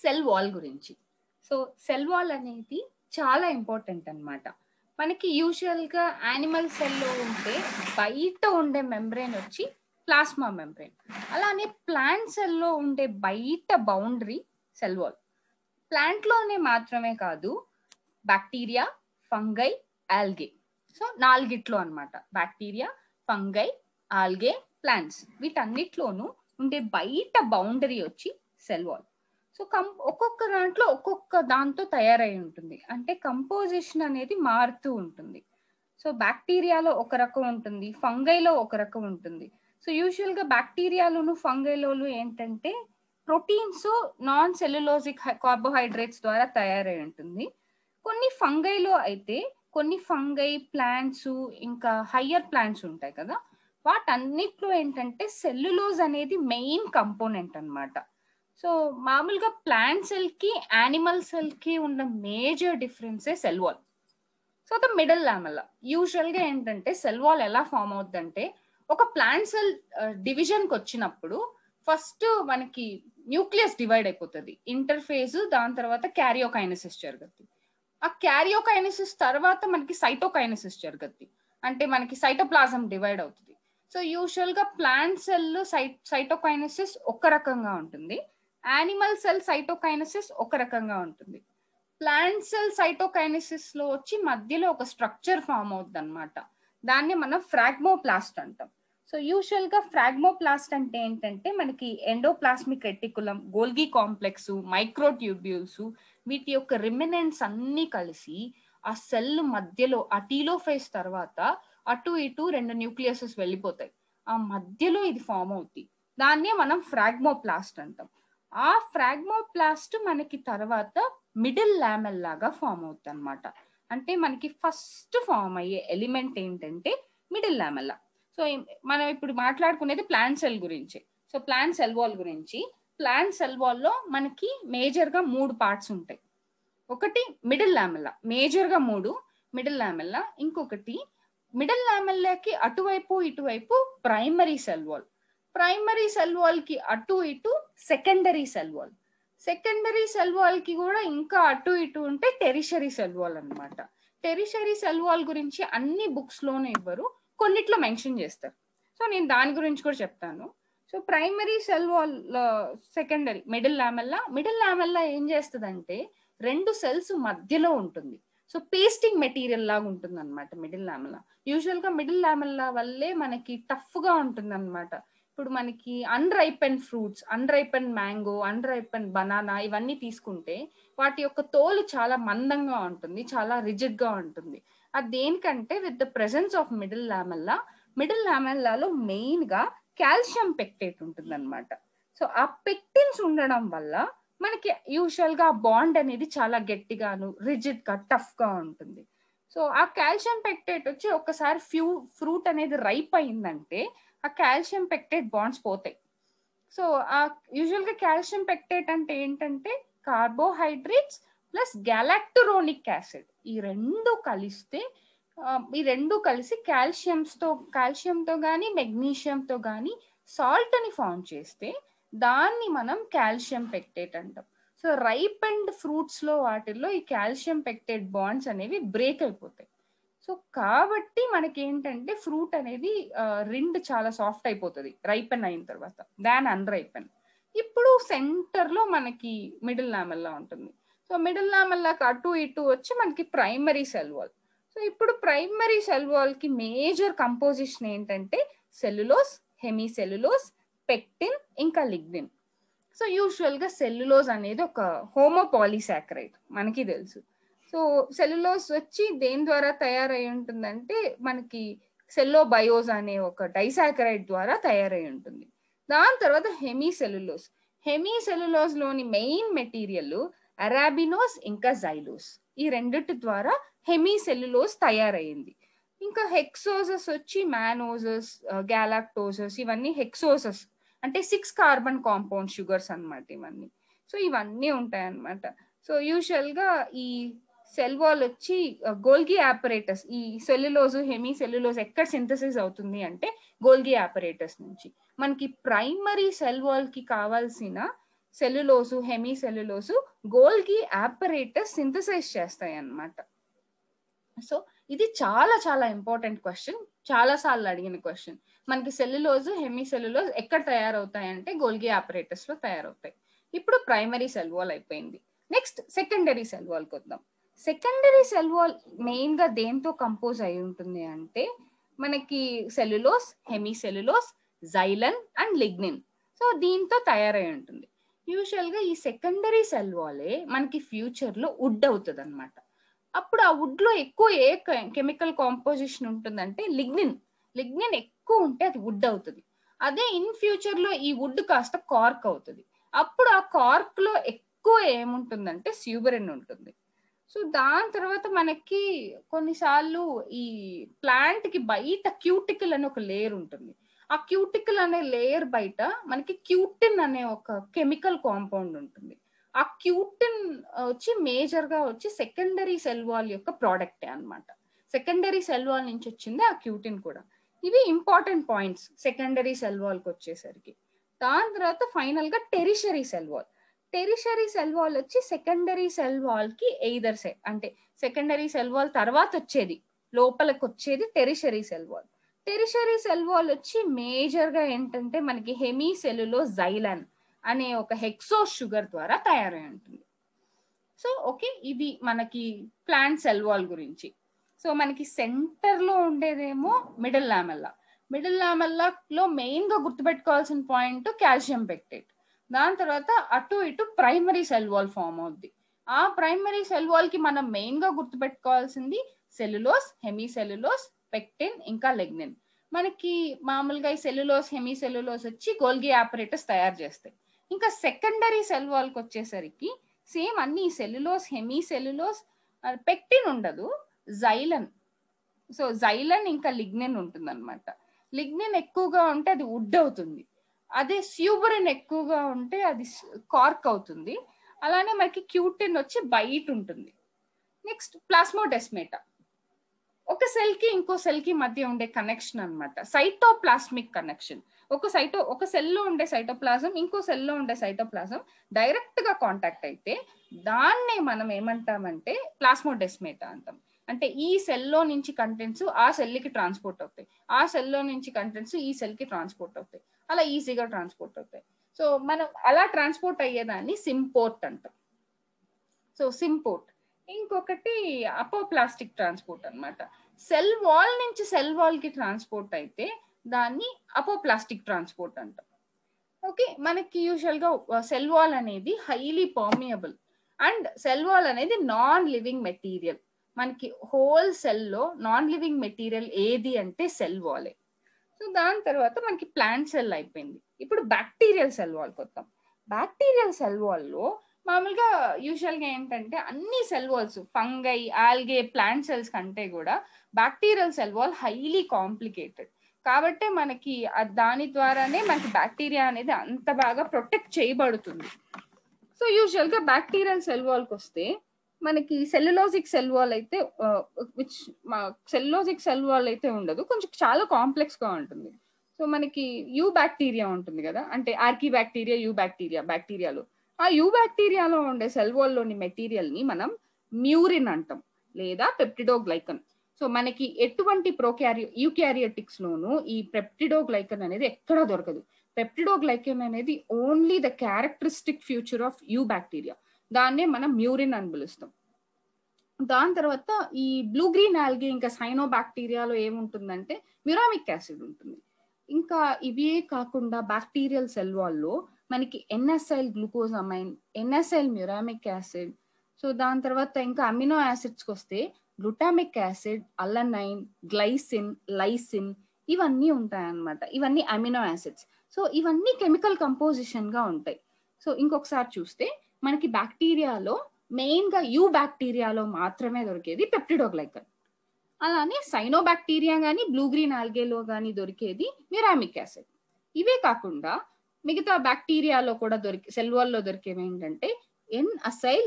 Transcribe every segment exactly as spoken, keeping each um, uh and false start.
Cell wall గురించి. So cell wall అనేది చాలా ఇంపార్టెంట్ అన్నమాట. మనకి యూజువల్గా యానిమల్ సెల్లో ఉంటే బయట ఉండే మెంబ్రెయిన్ వచ్చి ప్లాస్మా మెంబ్రెయిన్, అలానే ప్లాంట్ సెల్లో ఉండే బయట బౌండరీ సెల్ వాల్. ప్లాంట్లోనే మాత్రమే కాదు, బ్యాక్టీరియా, ఫంగై, ఆల్గే, సో నాలుగిట్లో అన్నమాట. బ్యాక్టీరియా, ఫంగై, ఆల్గే, ప్లాంట్స్, వీటన్నిట్లోనూ ఉండే బయట బౌండరీ వచ్చి సెల్ వాల్. సో కం ఒక్కొక్క దాంట్లో ఒక్కొక్క దాంతో తయారై ఉంటుంది, అంటే కంపోజిషన్ అనేది మారుతూ ఉంటుంది. సో బ్యాక్టీరియాలో ఒక రకం ఉంటుంది, ఫంగైలో ఒక రకం ఉంటుంది. సో యూజువల్గా బ్యాక్టీరియాలోను ఫంగైలోను ఏంటంటే ప్రోటీన్స్, నాన్ సెల్యులోజిక్ కార్బోహైడ్రేట్స్ ద్వారా తయారై ఉంటుంది. కొన్ని ఫంగైలో అయితే కొన్ని ఫంగై ప్లాంట్స్ ఇంకా హయ్యర్ ప్లాంట్స్ ఉంటాయి కదా, వాటన్నిట్లో ఏంటంటే సెల్యులోజ్ అనేది మెయిన్ కంపోనెంట్ అన్నమాట. సో మామూలుగా ప్లాంట్ సెల్ కి యానిమల్ సెల్ కి ఉన్న మేజర్ డిఫరెన్సే cell wall. So the middle lamella usual గా ఏంటంటే సెల్ వాల్ ఎలా ఫామ్ అవుతుందంటే, ఒక ప్లాంట్ సెల్ డివిజన్ కి వచ్చినప్పుడు ఫస్ట్ మనకి న్యూక్లియస్ డివైడ్ అయిపోతుంది, ఇంటర్ఫేజ్, దాని తర్వాత క్యారియోకైనసిస్ జరుగుతుంది. ఆ క్యారియోకైనసిస్ తర్వాత మనకి సైటోకైనసిస్ జరుగుతుంది, అంటే మనకి సైటోప్లాజం డివైడ్ అవుతుంది. సో యూజువల్ గా ప్లాంట్ సెల్ సై సైటోకైనసిస్ ఒక రకంగా ఉంటుంది, యానిమల్ సెల్ సైటోకైనసిస్ ఒక రకంగా ఉంటుంది. ప్లాంట్ సెల్ సైటోకైనసిస్ లో వచ్చి మధ్యలో ఒక స్ట్రక్చర్ ఫామ్ అవుతుంది అనమాట, దాన్ని మనం ఫ్రాగ్మోప్లాస్ట్ అంటాం. సో యూజువల్ గా ఫ్రాగ్మోప్లాస్ట్ అంటే ఏంటంటే మనకి endoplasmic reticulum, Golgi complex, microtubules, వీటి యొక్క రిమినెంట్స్ అన్ని కలిసి ఆ సెల్ మధ్యలో ఆ టీలోఫేజ్ తర్వాత అటు ఇటు రెండు న్యూక్లియసెస్ వెళ్ళిపోతాయి, ఆ మధ్యలో ఇది ఫామ్ అవుతుంది, దాన్నే మనం ఫ్రాగ్మోప్లాస్ట్ అంటాం. ఆ ఫ్రాగ్మోప్లాస్ట్ మనకి తర్వాత మిడిల్ లామెల్ లాగా ఫామ్ అవుతుంది అనమాట. అంటే మనకి ఫస్ట్ ఫామ్ అయ్యే ఎలిమెంట్ ఏంటంటే మిడిల్ లామెల్లా. సో మనం ఇప్పుడు మాట్లాడుకునేది ప్లాంట్ సెల్ గురించి. సో ప్లాంట్ సెల్ వాల్ గురించి, ప్లాంట్ సెల్ వాల్ లో మనకి మేజర్ గా మూడు పార్ట్స్ ఉంటాయి. ఒకటి మిడిల్ లామెల్లా, మేజర్ గా మూడు మిడిల్ లామెల్లా. ఇంకొకటి మిడిల్ లామెల్లాకి అటువైపు ఇటువైపు primary cell wall, primary cell wall కి అటు ఇటు secondary cell wall, secondary cell wall కి కూడా ఇంకా అటు ఇటు ఉంటే టెరిషరీ సెల్ వాల్ అనమాట. టెరిషరీ సెల్ వాల్ గురించి అన్ని బుక్స్ లోనే ఇవ్వరు, కొన్నిట్లో మెన్షన్ చేస్తారు. సో నేను దాని గురించి కూడా చెప్తాను. So primary cell wall, secondary, middle lamella. Middle lamella ఏం చేస్తుందంటే రెండు సెల్స్ మధ్యలో ఉంటుంది, సో పేస్టింగ్ మెటీరియల్ లాగా ఉంటుంది అనమాట మిడిల్ లామెల్లా. యూజువల్ గా మిడిల్ లామెల్లా వల్లే మనకి టఫ్ గా ఉంటుంది అనమాట. ఇప్పుడు మనకి unripen fruits, unripen mango, unripen banana, ఇవన్నీ తీసుకుంటే వాటి యొక్క తోలు చాలా మందంగా ఉంటుంది, చాలా రిజిడ్ గా ఉంటుంది. అది దేనికంటే with the presence of middle lamella, middle లామెల్లాలో మెయిన్ గా కాల్షియం పెక్టేట్ ఉంటుంది అనమాట. సో ఆ పెక్టిన్స్ ఉండడం వల్ల మనకి యూజువల్ గా బాండ్ అనేది చాలా గట్టిగాను, రిజిడ్ గా, టఫ్ గా ఉంటుంది. సో ఆ కాల్షియం పెక్టేట్ వచ్చి ఒకసారి ఫ్యూ ఫ్రూట్ అనేది రైప్ అయిందంటే ఆ కాల్షియం పెక్టేట్ బాండ్స్ పోతాయి. సో ఆ యూజువల్ గా కాల్షియం పెక్టేట్ అంటే ఏంటంటే కార్బోహైడ్రేట్స్ ప్లస్ గ్యాలాక్టోరోనిక్ యాసిడ్, ఈ రెండు కలిస్తే ఈ రెండు కలిసి కాల్షియంతో కాల్షియంతో కానీ మెగ్నీషియంతో కానీ సాల్ట్ అని ఫామ్ చేస్తే దాన్ని మనం కాల్షియం పెక్టేట్ అంటాం. సో రైప్ అండ్ ఫ్రూట్స్ లో వాటిల్లో ఈ కాల్షియం పెక్టేట్ బాండ్స్ అనేవి బ్రేక్ అయిపోతాయి. సో కాబట్టి మనకి ఏంటంటే ఫ్రూట్ అనేది రిండ్ చాలా సాఫ్ట్ అయిపోతుంది రైపెన్ అయిన తర్వాత, దాన్ అన్రైపెన్. ఇప్పుడు సెంటర్ లో మనకి మిడిల్ లామెల్లా ఉంటుంది. సో మిడిల్ లామెల్లాకి అటు ఇటు వచ్చి మనకి ప్రైమరీ సెల్ వాల్. సో ఇప్పుడు ప్రైమరీ సెల్ వాల్ కి మేజర్ కంపోజిషన్ ఏంటంటే సెల్యులోస్, హెమీ సెల్యులోస్, పెక్టిన్, ఇంకా లిగ్నిన్. సో యూజువల్ గా సెల్యులోజ్ అనేది ఒక హోమోపాలీసాకరైడ్ మనకి తెలుసు. సో సెల్యులోస్ వచ్చి దేని ద్వారా తయారై ఉంటుందంటే మనకి సెల్లోబయోజ్ అనే ఒక డైసాకరైడ్ ద్వారా తయారై ఉంటుంది. దాని తర్వాత హెమీ సెల్యులోస్, హెమీ సెల్యులోస్ లోని మెయిన్ మెటీరియల్ అరాబినోస్ ఇంకా జైలోస్, ఈ రెండిటి ద్వారా హెమీ సెల్యులోస్ తయారైంది. ఇంకా హెక్సోజస్ వచ్చి మానోజస్, గ్యాలాక్టోజస్, ఇవన్నీ హెక్సోజస్ అంటే సిక్స్ కార్బన్ కాంపౌండ్ షుగర్స్ అనమాట ఇవన్నీ. సో ఇవన్నీ ఉంటాయి అన్నమాట. సో యూజువల్ గా ఈ సెల్ వాల్ వచ్చి గోల్గి ఆపరేటస్, ఈ సెల్యులోజ్, హెమీ సెల్యులోజ్ ఎక్కడ సింథసిస్ అవుతుంది అంటే గోల్గి ఆపరేటస్ నుంచి. మనకి ప్రైమరీ సెల్ వాల్ కి కావాల్సిన cellulose, hemi cellulose Golgi apparatus synthesise చేస్తాయి అన్నమాట. సో ఇది చాలా చాలా ఇంపార్టెంట్ క్వశ్చన్, చాలా సార్లు అడిగిన క్వశ్చన్. మనకి సెల్యులోజ్, హెమీ సెల్యులోజ్ ఎక్కడ తయారవుతాయి అంటే గోల్గి apparatus లో తయారవుతాయి. ఇప్పుడు ప్రైమరీ సెల్ వాల్ అయిపోయింది. నెక్స్ట్ సెకండరీ సెల్ వాల్ కి వద్దాం. సెకండరీ సెల్ వాల్ మెయిన్ గా దేంతో కంపోజ్ అయి ఉంటుంది అంటే మనకి cellulose, hemi cellulose, xylan and lignin. So దీంతో తయారై ఉంటుంది. యూజువల్ గా ఈ సెకండరీ సెల్ వాలే మనకి ఫ్యూచర్ లో వుడ్ అవుతుంది అనమాట. అప్పుడు ఆ వుడ్ లో ఎక్కువ ఏ కెమికల్ కాంపోజిషన్ ఉంటుందంటే లిగ్నిన్. లిగ్నిన్ ఎక్కువ ఉంటే అది వుడ్ అవుతుంది. అదే ఇన్ ఫ్యూచర్ లో ఈ వుడ్ కాస్త కార్క్ అవుతుంది. అప్పుడు ఆ కార్క్ లో ఎక్కువ ఏముంటుందంటే స్యూబరిన్ ఉంటుంది. సో దాని తర్వాత మనకి కొన్నిసార్లు ఈ ప్లాంట్ కి బయట క్యూటికల్ అనే ఒక లేయర్ ఉంటుంది. ఆ క్యూటికల్ అనే లేయర్ బయట మనకి క్యూటిన్ అనే ఒక కెమికల్ కాంపౌండ్ ఉంటుంది. ఆ క్యూటిన్ వచ్చి మేజర్ గా వచ్చి సెకండరీ సెల్ వాల్ యొక్క ప్రోడక్టే అన్నమాట. సెకండరీ సెల్ వాల్ నుంచి వచ్చింది ఆ క్యూటిన్ కూడా. ఇవి important points secondary cell wall కి వచ్చేసరికి. దాని తర్వాత ఫైనల్ గా tertiary cell wall. Tertiary cell wall వచ్చి సెకండరీ సెల్ వాల్ కి ఎయిదర్ సైడ్, అంటే సెకండరీ సెల్ వాల్ తర్వాత వచ్చేది లోపలికి వచ్చేది tertiary cell wall. Tertiary cell wall వచ్చి మేజర్ గా ఏంటంటే మనకి హెమీ సెల్యులో జైలన్ అనే ఒక హెక్సోస్ షుగర్ ద్వారా తయారై ఉంటుంది. సో ఓకే, ఇది మనకి ప్లాంట్ సెల్ వాల్ గురించి. సో మనకి సెంటర్ లో ఉండేదేమో మిడిల్ లామెల్లా. మిడిల్ లామెల్లా లో మెయిన్ గా గుర్తుపెట్టుకోవాల్సిన పాయింట్ కాల్షియం పెక్టేట్. దాని తర్వాత అటు ఇటు ప్రైమరీ సెల్ వాల్ ఫామ్ అవుద్ది. ఆ ప్రైమరీ సెల్ వాల్ కి మనం మెయిన్ గా గుర్తుపెట్టుకోవాల్సింది సెల్యులోస్, హెమీ సెల్యులోస్, పెక్టిన్ ఇంకా లిగ్నిన్. మనకి మామూలుగా ఈ సెల్యులోస్, హెమీ సెల్యులోస్ వచ్చి గోల్గి apparatus తయారు చేస్తాయి. ఇంకా సెకండరీ సెల్ వాల్ కి వచ్చేసరికి సేమ్ అన్ని సెల్యులోస్, హెమీ సెల్యులోస్, పెక్టిన్ ఉండదు, జైలన్. సో జైలన్ ఇంకా లిగ్నిన్ ఉంటుంది అనమాట. లిగ్నిన్ ఎక్కువగా ఉంటే అది వుడ్ అవుతుంది. అదే స్యూబరిన్ ఎక్కువగా ఉంటే అది కార్క్ అవుతుంది. అలానే మనకి క్యూటిన్ వచ్చి బయట ఉంటుంది. నెక్స్ట్ ప్లాస్మోడెస్మేటా, ఒక సెల్ కి ఇంకో సెల్ కి మధ్య ఉండే కనెక్షన్ అనమాట, సైటోప్లాస్మిక్ కనెక్షన్. ఒక సైటో ఒక సెల్ లో ఉండే సైటోప్లాజం ఇంకో సెల్ లో ఉండే సైటోప్లాజం డైరెక్ట్ గా కాంటాక్ట్ అయితే దాన్నే మనం ఏమంటామంటే ప్లాస్మోడెస్మేటా అంటాం. అంటే ఈ సెల్లో నుంచి కంటెంట్స్ ఆ సెల్ కి ట్రాన్స్పోర్ట్ అవుతాయి, ఆ సెల్లో నుంచి కంటెంట్స్ ఈ సెల్ కి ట్రాన్స్పోర్ట్ అవుతాయి, అలా ఈజీగా ట్రాన్స్పోర్ట్ అవుతాయి. సో మనం అలా ట్రాన్స్పోర్ట్ అయ్యేదాన్ని సింపోర్ట్ అంటాం. So symport. ఇంకొకటి అపోప్లాస్టిక్ ట్రాన్స్పోర్ట్ అన్నమాట. సెల్ వాల్ నుంచి సెల్ వాల్ కి ట్రాన్స్పోర్ట్ అయితే దాన్ని అపోప్లాస్టిక్ ట్రాన్స్పోర్ట్ అంటాం. ఓకే, మనకి యూజువల్ గా సెల్ వాల్ అనేది highly permeable and cell wall అనేది నాన్ లివింగ్ మెటీరియల్. మనకి హోల్ సెల్ లో నాన్ లివింగ్ మెటీరియల్ ఏది అంటే సెల్ వాలే. సో దాని తర్వాత మనకి ప్లాంట్ సెల్ అయిపోయింది. ఇప్పుడు బ్యాక్టీరియల్ సెల్ వాల్కి వద్దాం. బ్యాక్టీరియల్ సెల్ వాల్ లో మామూలుగా యూజువల్ గా ఏంటంటే అన్ని cell walls fungi, algae, plant cells కంటే కూడా bacterial cell wall highly complicated. కాబట్టి మనకి దాని ద్వారానే మనకి బ్యాక్టీరియా అనేది అంత బాగా ప్రొటెక్ట్ చేయబడుతుంది. సో యూజువల్ గా బ్యాక్టీరియల్ సెల్ వాల్కి వస్తే మనకి సెల్యులోజిక్ సెల్ వాల్ అయితే విచ్ సెల్యులోజిక్ సెల్ వాల్ అయితే ఉండదు, కొంచెం చాలా కాంప్లెక్స్ గా ఉంటుంది. సో మనకి యూ బ్యాక్టీరియా ఉంటుంది కదా, అంటే ఆర్కీ బ్యాక్టీరియా, యూ బ్యాక్టీరియా, బ్యాక్టీరియాలో ఆ యూ బ్యాక్టీరియాలో ఉండే సెల్ వాల్ లోని మెటీరియల్ ని మనం మ్యూరిన్ అంటాం లేదా పెప్టిడోగ్లైకన్. సో మనకి ఎటువంటి ప్రోక్యారియో యూక్యారియోటిక్స్ లోను ఈ పెప్టిడోగ్లైకన్ అనేది ఎక్కడా దొరకదు. పెప్టిడోగ్లైకన్ అనేది only the characteristic future of eu bacteria, దాన్నే మనం మ్యూరిన్ అని పిలుస్తాం. దాని తర్వాత ఈ బ్లూ గ్రీన్ ఆల్గే ఇంకా సైనో బ్యాక్టీరియాలో ఏముంటుందంటే మ్యూరామిక్ యాసిడ్ ఉంటుంది. ఇంకా ఇవే కాకుండా బ్యాక్టీరియల్ సెల్ వాల్లో మనకి N acetyl glucosamine, N acetyl muramic acid, so దాని తర్వాత ఇంకా అమినో యాసిడ్స్కి వస్తే glutamic acid, alanine, glycine, lysine ఇవన్నీ ఉంటాయన్నమాట. ఇవన్నీ అమినో యాసిడ్స్. సో ఇవన్నీ కెమికల్ కంపోజిషన్ గా ఉంటాయి. సో ఇంకొకసారి చూస్తే మనకి బ్యాక్టీరియాలో మెయిన్ గా యూ బ్యాక్టీరియాలో మాత్రమే దొరికేది పెప్టిడోగ్లైకన్. అలానే సైనో బ్యాక్టీరియా కానీ బ్లూ గ్రీన్ ఆల్గేలో కానీ దొరికేది మ్యూరామిక్ యాసిడ్. ఇవే కాకుండా మిగతా బ్యాక్టీరియాలో కూడా దొరికి సెల్ వాల్లో దొరికేవి ఏంటంటే ఎన్ అసైల్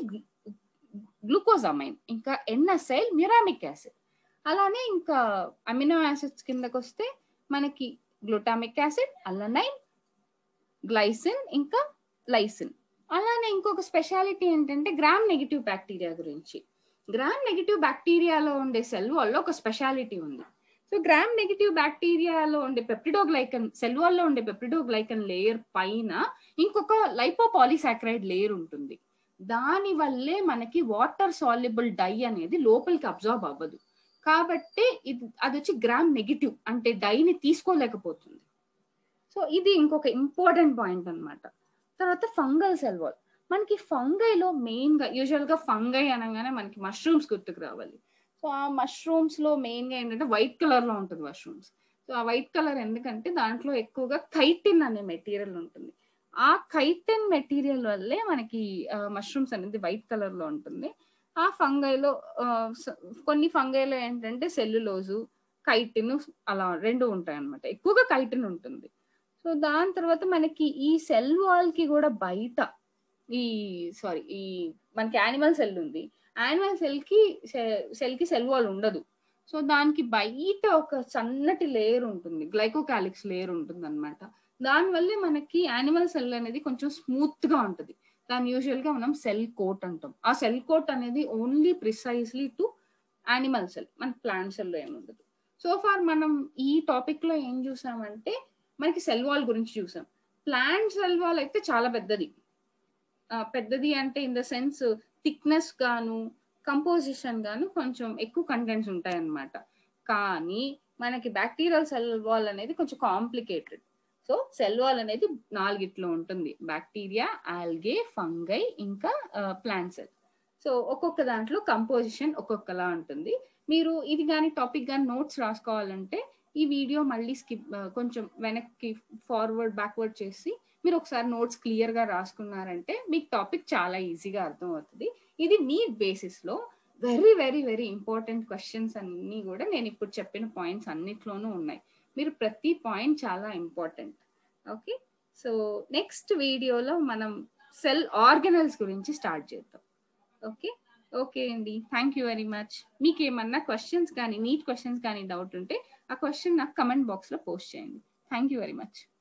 గ్లూకోజమైన్ ఇంకా ఎన్ అసైల్ మ్యూరామిక్ యాసిడ్. అలానే ఇంకా అమినో యాసిడ్స్ కిందకు వస్తే మనకి గ్లూటామిక్ యాసిడ్, అలనైన్, గ్లైసిన్ ఇంకా లైసిన్. అలానే ఇంకొక స్పెషాలిటీ ఏంటంటే గ్రామ్ నెగెటివ్ బ్యాక్టీరియా గురించి. గ్రామ్ నెగెటివ్ బ్యాక్టీరియాలో ఉండే సెల్ వాల్‌లో ఒక స్పెషాలిటీ ఉంది. సో, గ్రామ్ నెగెటివ్ బ్యాక్టీరియాలో ఉండే పెప్టిడోగ్లైకన్ సెల్ వాల్‌లో ఉండే పెప్టిడోగ్లైకన్ లేయర్ పైన ఇంకొక లైపోపాలిసాకరైడ్ లేయర్ ఉంటుంది. దాని వల్లే మనకి వాటర్ సాల్యుబుల్ డై అనేది లోపలికి అబ్జార్బ్ అవ్వదు. కాబట్టి ఇది అదొచ్చి గ్రామ్ నెగెటివ్ అంటే డైని తీసుకోలేకపోతుంది. సో, ఇది ఇంకొక ఇంపార్టెంట్ పాయింట్ అన్నమాట. తర్వాత ఫంగల్ సెల్ వాల్. మనకి ఫంగైలో మెయిన్‌గా యూజువల్‌గా ఫంగై అనంగానే మనకి మష్రూమ్స్ గుర్తుకు రావాలి. సో, ఆ మష్రూమ్స్‌లో మెయిన్‌గా ఏంటంటే వైట్ కలర్‌లో ఉంటుంది మష్రూమ్స్. సో, ఆ వైట్ కలర్ ఎందుకంటే దాంట్లో ఎక్కువగా కైటిన్ అనే మెటీరియల్ ఉంటుంది. ఆ కైటిన్ మెటీరియల్ వల్లే మనకి ఆహ్, మష్రూమ్స్ అనేది వైట్ కలర్‌లో ఉంటుంది. ఆ ఫంగైలో ఆహ్, స కొన్ని ఫంగైలో ఏంటంటే సెల్యులోజు, కైటిన్ అలా రెండు ఉంటాయన్నమాట. ఎక్కువగా కైటిన్ ఉంటుంది. సో, దాని తర్వాత మనకి ఈ సెల్ వాల్‌కి గూడా బయట ఈ సారీ ఈ మనకి యానిమల్ సెల్ ఉంది. యానిమల్ సెల్‌కి సె సెల్‌కి సెల్ వాల్ ఉండదు. సో, దానికి బయట ఒక సన్నటి లేయర్ ఉంటుంది. గ్లైకోకాలిక్స్ లేయర్ ఉంటుందన్నమాట. దానివల్లే మనకి యానిమల్ సెల్ అనేది కొంచెం స్మూత్‌గా ఉంటది. దాన్ని యూజువల్‌గా మనం సెల్ కోట్ అంటాం. ఆ సెల్ కోట్ అనేది only precisely to animal cell. మన ప్లాంట్ సెల్‌లో ఏముండదు. సో ఫార్ మనం ఈ టాపిక్‌లో ఏం జూసామంటే మనకి సెల్ వాల్ గురించి చూసాం. ప్లాంట్ సెల్ వాల్ అయితే చాలా పెద్దది. ఆహ్, పెద్దది అంటే ఇన్ ద సెన్స్ థిక్‌నెస్ గాను, కంపోజిషన్ గాను కొంచెం ఎక్కువ కంటెంట్స్ ఉంటాయన్నమాట. కానీ మనకి బాక్టీరియల్ సెల్ వాల్ అనేది కొంచెం కాంప్లికేటెడ్. సో, సెల్ వాల్ అనేది నాలుగిట్లో ఉంటుంది. బాక్టీరియా, ఆల్గే, ఫంగై ఇంకా ఆహ్, ప్లాంట్ సెల్. సో, ఒక్కొక్క దాంట్లో కంపోజిషన్ ఒక్కొక్కలా ఉంటుంది. మీరు ఇది గాని టాపిక్ గాని నోట్స్ రాసుకోవాలంటే ఈ వీడియో మళ్ళీ స్కిప్ ఆహ్, కొంచెం వెనక్కి ఫార్వర్డ్, బ్యాక్వర్డ్ చేసి మీరు ఒకసారి నోట్స్ క్లియర్‌గా రాసుకున్నారంటే మీకు టాపిక్ చాలా ఈజీగా అర్థమవుతది. ఇది నీట్ బేసిస్‌లో very, very, very important questions అన్నీ గూడా నేనిప్పుడు చెప్పిన పాయింట్స్ అన్నిట్లోనూ ఉన్నాయి. మీరు ప్రతి పాయింట్ చాలా ఇంపార్టెంట్. ఓకే. సో, నెక్స్ట్ వీడియోలో మనం సెల్ ఆర్గనెల్స్ గురించి స్టార్ట్ చేద్దాం. ఓకే. ఓకే అండి. Thank you very much. మీకేమన్నా క్వెషన్స్ కానీ, నీట్ క్వెషన్స్ కానీ డౌట్ ఉంటే ఆ క్వెషన్ నాకు కామెంట్ బాక్స్‌లో పోస్ట్ చేయండి. Thank you very much.